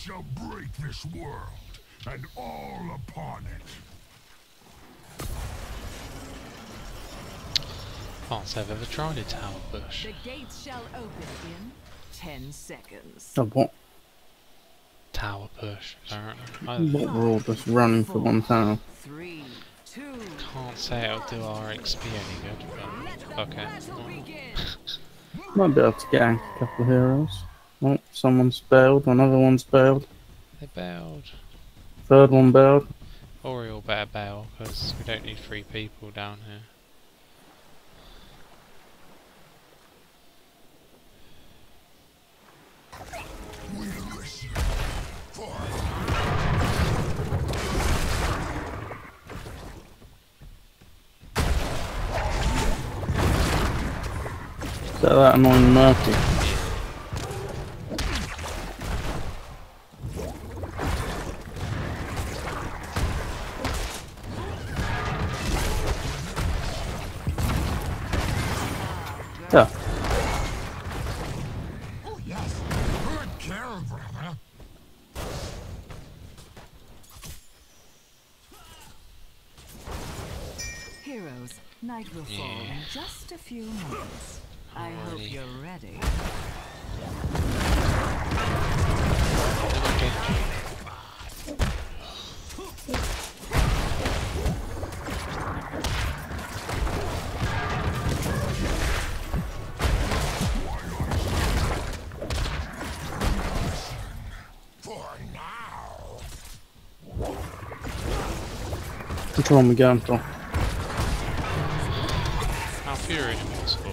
shall break this world, and all upon it. Can't say I've ever tried a tower push. The gates shall open in 10 seconds. Oh, what? Tower push, apparently. What, we're all just running for one tower? 3, 2. Can't say it'll do our XP any good, but okay. Might be able to gank a couple of heroes. Oh, someone's bailed, another one's bailed. They bailed. Third one bailed. Oriole better bail, because we don't need 3 people down here. Is that annoying Murphy? Yeah. Oh yes, good kill, brother. Heroes, night will fall in just a few moments. I hope you're ready. Which one we going for? How Fury invincible.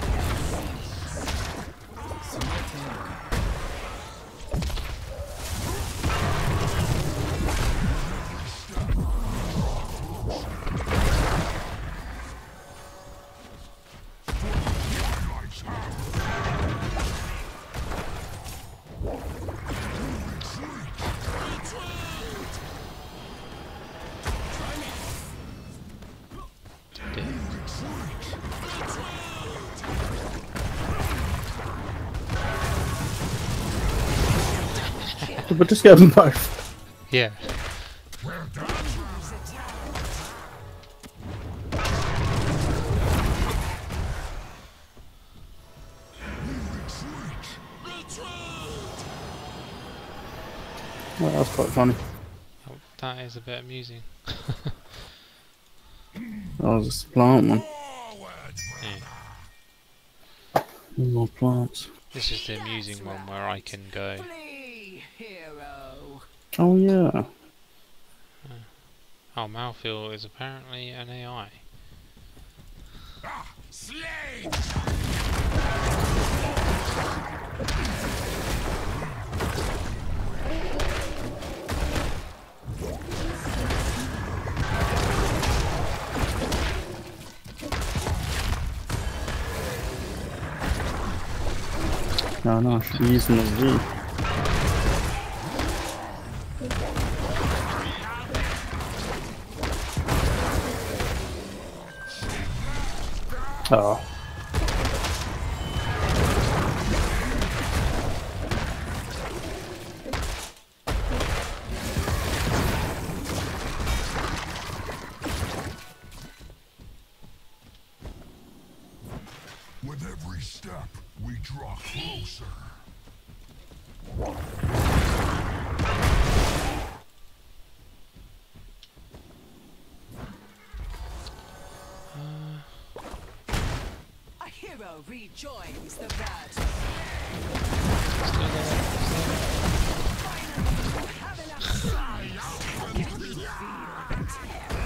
But just get them both. Yeah. Well done. Well, that was quite funny. Oh, that is a bit amusing. That was a plant one. Yeah. More plants. This is the amusing one where I can go. Flee, hero. Oh yeah. Oh, Malfield is apparently an AI. Slay! No, no, I should be using the V. Oh. With every step, we draw closer. A hero rejoins the battle. Have enough sight. Can you feel the terror?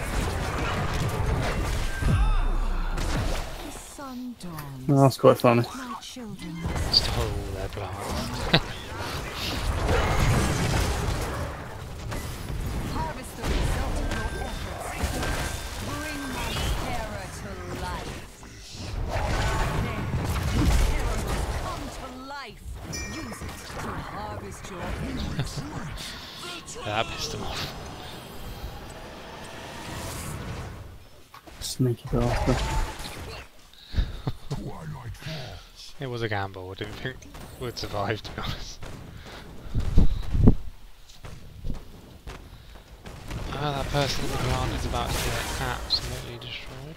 The sun dawns. Oh, that's quite funny. My children. Stole all their plants. Harvest the result of your efforts. Bring my terror to life. Terror must come to life. Use it to harvest your enemies. That pissed him off. Sneaky bastard. Twilight falls. It was a gamble. I didn't think we'd survive, to be honest. Oh, that person in the plant is about to get absolutely destroyed.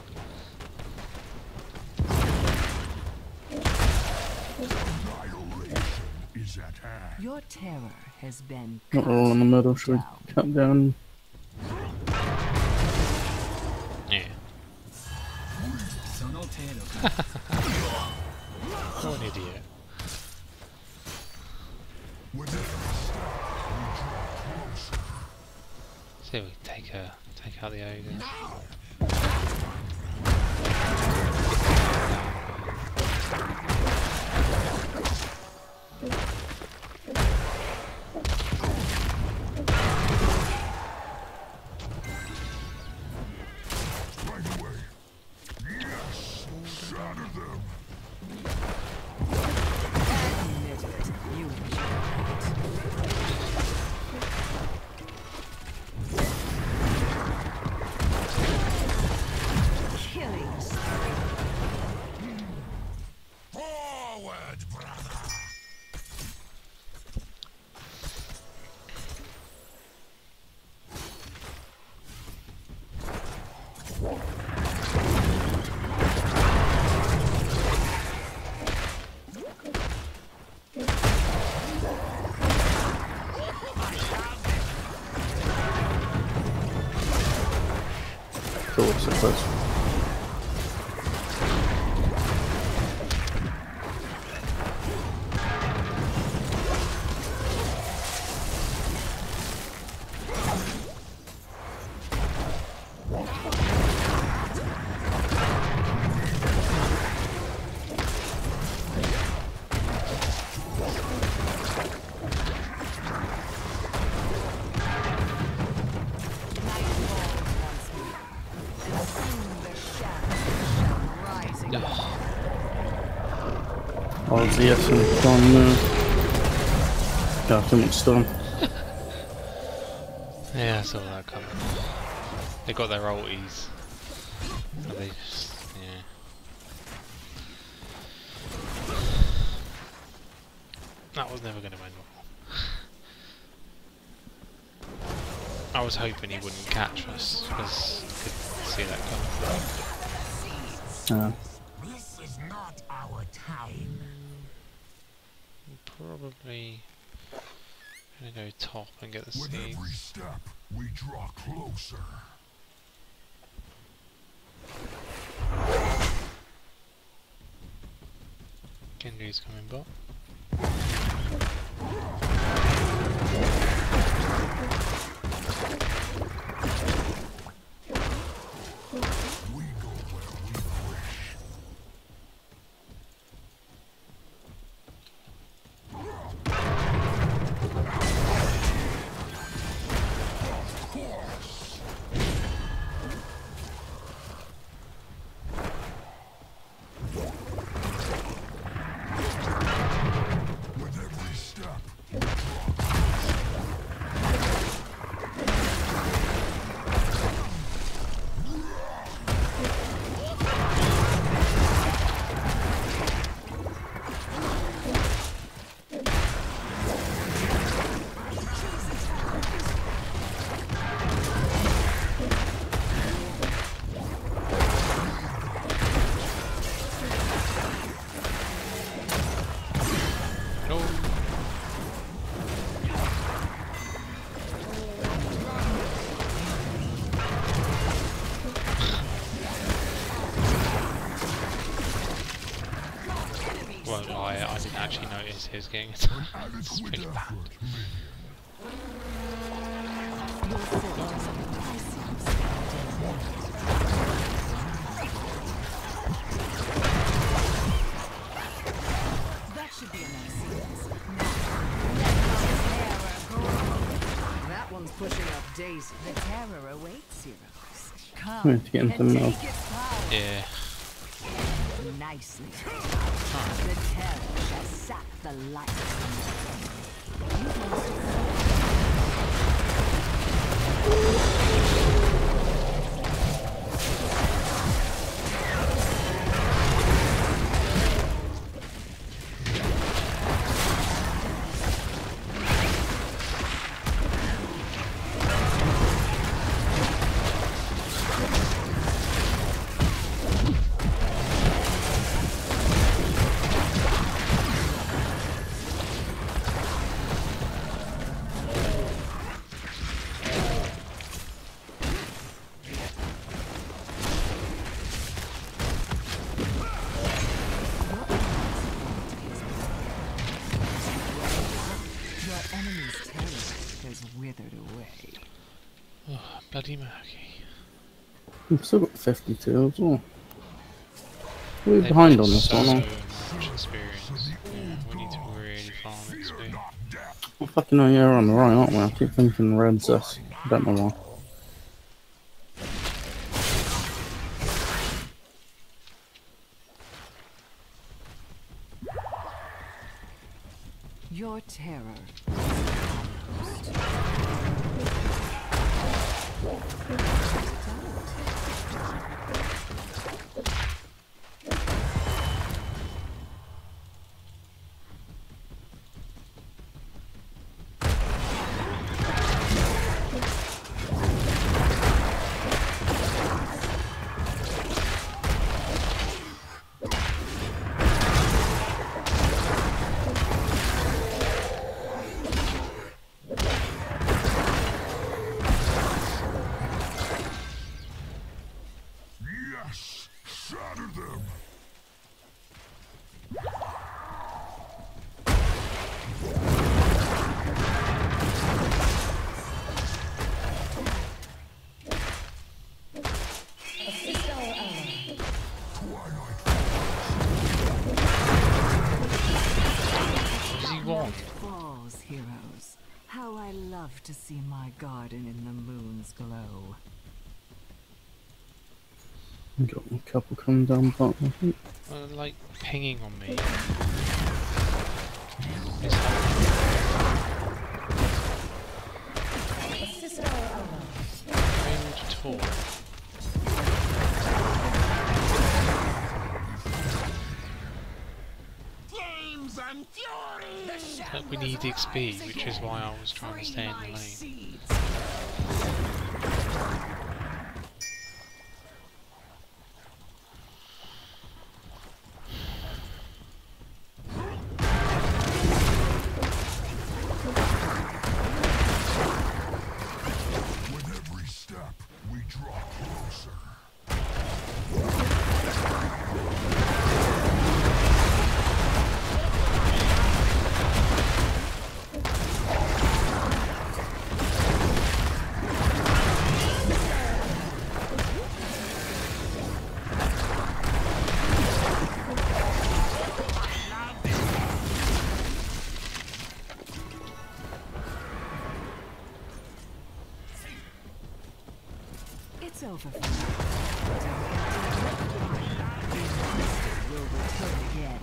Annihilation is at hand. Your terror has been Not all in the middle, should we down. cut down? Yeah. What an idiot. With every step, we draw closer. See if we take out the ogre. Right away. Yes! Shatter them! Admit it, you killing spree. Forward, brother! Cool, so close. Oh, ZS and gone now. God, too much stun. Yeah, I saw that coming. They got their ulties. And they just, yeah. That was never going to end well. I was hoping he wouldn't catch us, because I could see that coming. This is not our time. Probably gonna go top and get the With every seeds. step, we draw closer. Genji's coming bot. We go where we wish. With every step, we draw closer. No! Won't lie, I didn't actually notice he was getting attacked. It's pretty bad. That should be a nice sequence. That one's pushing up Daisy. The terror awaits, heroes. Come We have to get into and the middle. take its power. Yeah. Nicely. The terror shall sap the light from bloody murky. We've still got 52 as well. We're They've behind got on this so one. much experience. Yeah, we need to really farm XP. Oh, fucking hell, yeah, we're on the right, aren't we? I keep thinking red's us. I don't know why. Your terror. Yes! Shatter them! Assist our ally. Twilight. What does he want? Falls, heroes. How I love to see my garden in the moon's glow. Got a couple coming down bottom, I think. Like pinging on me. Assist our ally. Able to talk. Flames and fury! But we need XP, which is why I was trying to stay in the lane. With every step, we draw closer. It's over for now. Will return again.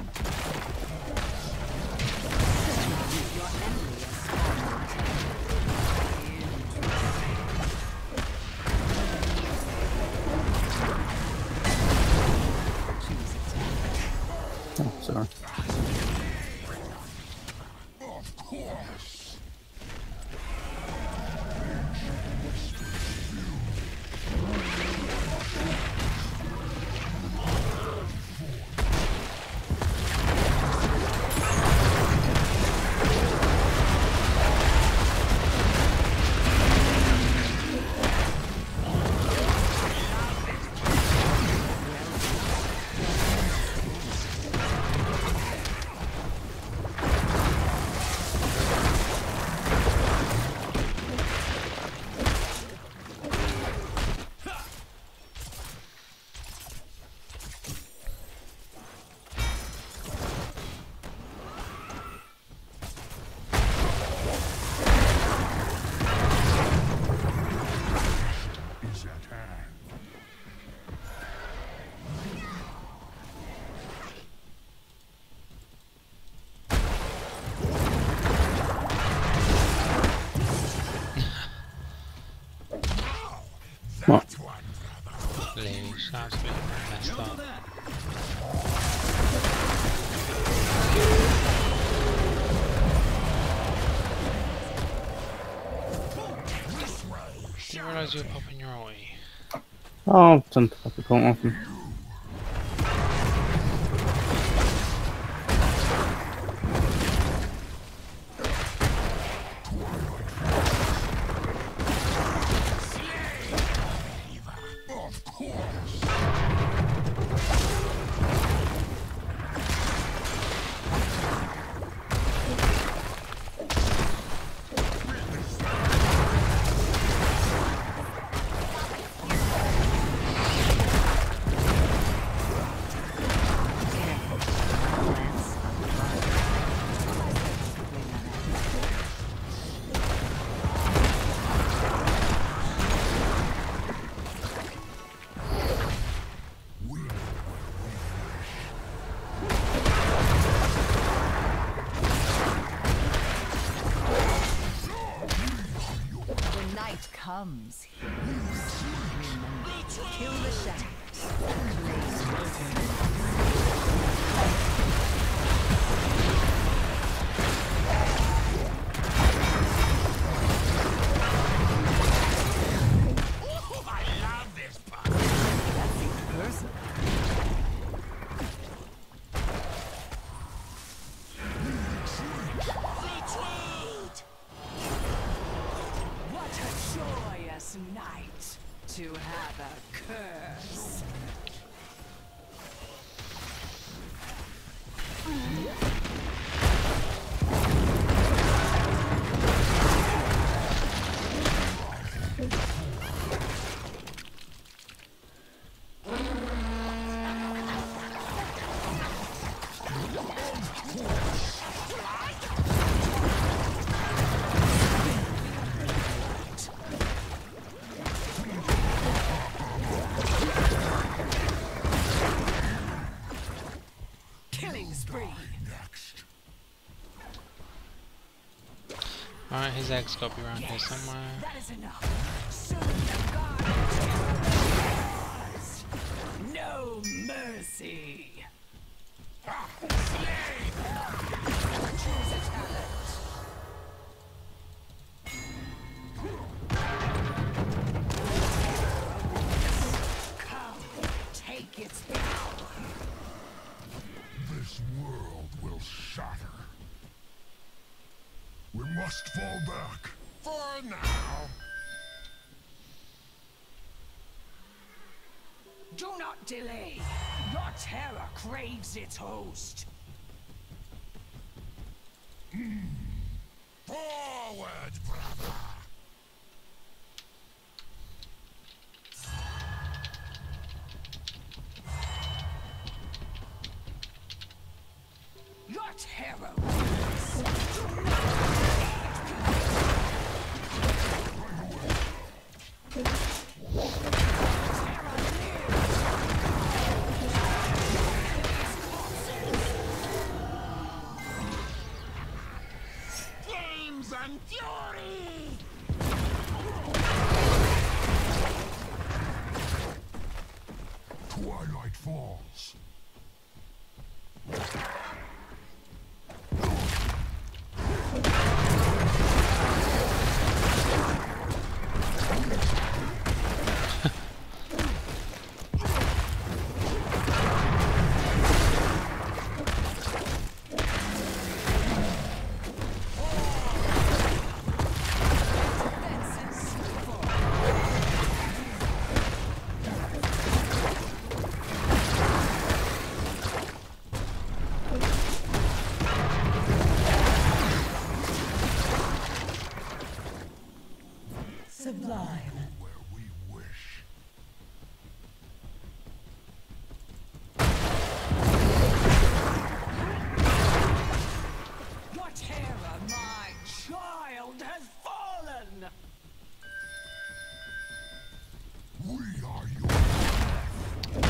Your enemy is choose attack. Oh, sorry. Of course! Is at hand. What? That's one, brother. Lily, sounds a bit messed up. Didn't realise you were popping your eye. Oh, I've done a couple quite often. Of course! comes heroes. Remember, kill the shadows. Blaze Oh, I love this part. That seemed personal. Retreat! What a joyous night to have a curse. Killing spree. Next. Alright, his egg's got to be around here somewhere. That is enough. Soon the guard no mercy. Choose a talent. Come, take its power. This world will shatter. We must fall back. For now. Do not delay. Your terror craves its host. Forward, brother. Your terror. Flames and fury! Twilight falls. Sublime. Where we wish. Your terror, my child, has fallen. We are your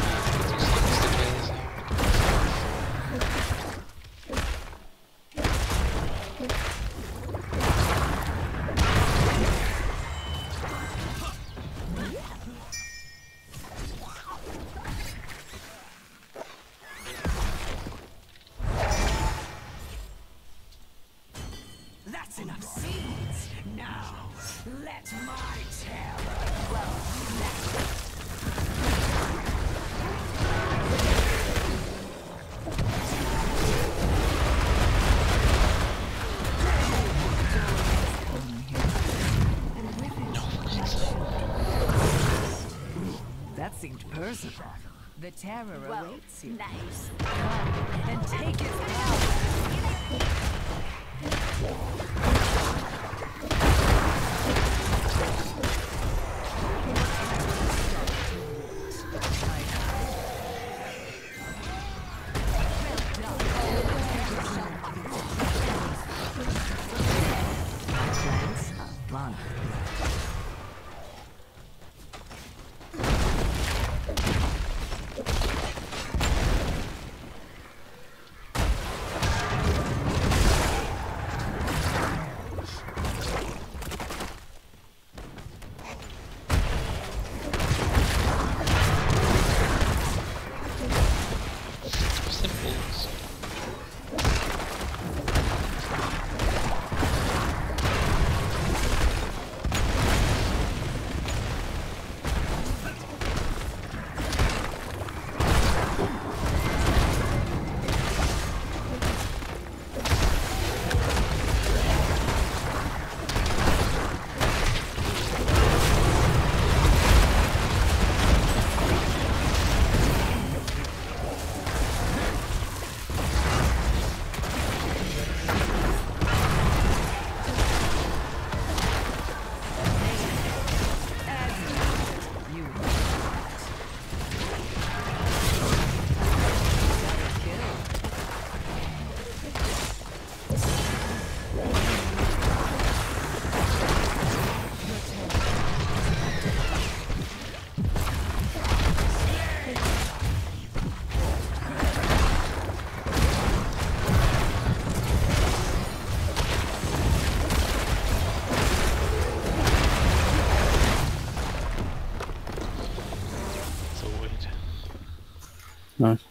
That's enough seeds. Now, let my terror grow. That seemed personal. The terror awaits you. Nice. Come and take its power. Lana. Nice.